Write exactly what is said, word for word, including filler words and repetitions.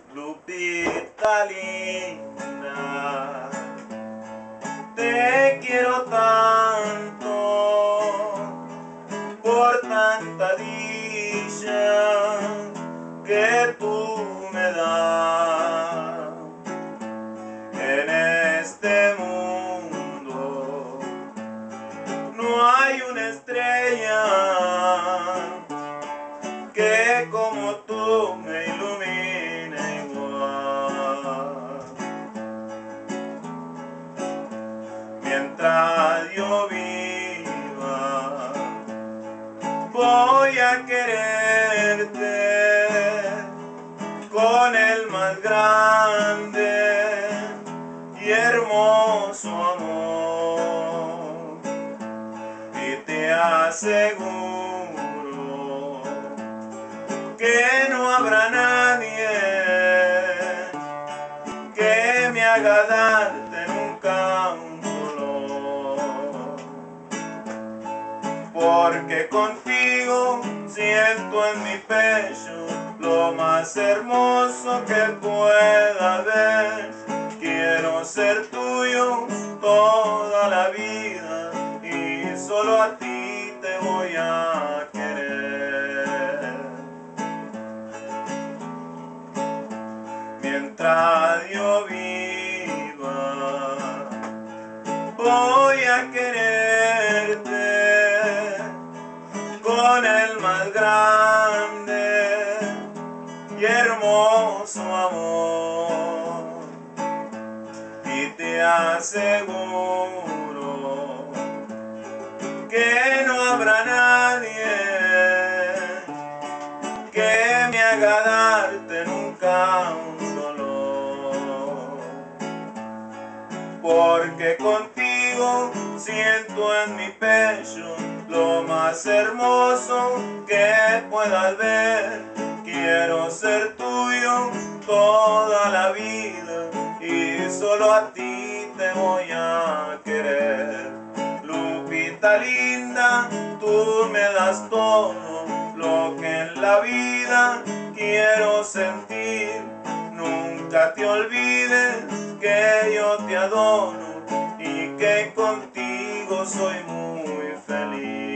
Lupita linda, te quiero tanto por tanta dicha que tú me das. En este mundo no hay una estrella que como tú me ilumine igual. Mientras yo viva, voy a quererte con el más grande y hermoso amor. Y te aseguro que no habrá nadie que me haga darte nunca un dolor, porque contigo siento en mi pecho lo más hermoso que pueda haber. Quiero ser tuyo toda la vida y solo a ti te voy a querer. Mientras yo viva, voy a quererte con el más grande y hermoso amor. Y te aseguro que no habrá nadie que me haga darte nunca un dolor, porque contigo siento en mi pecho lo más hermoso que puedas ver. Quiero ser tuyo toda la vida y solo a ti te voy a querer. Lupita linda, tú me das todo lo que en la vida quiero sentir. Nunca te olvides que yo te adoro y que contigo soy muy feliz.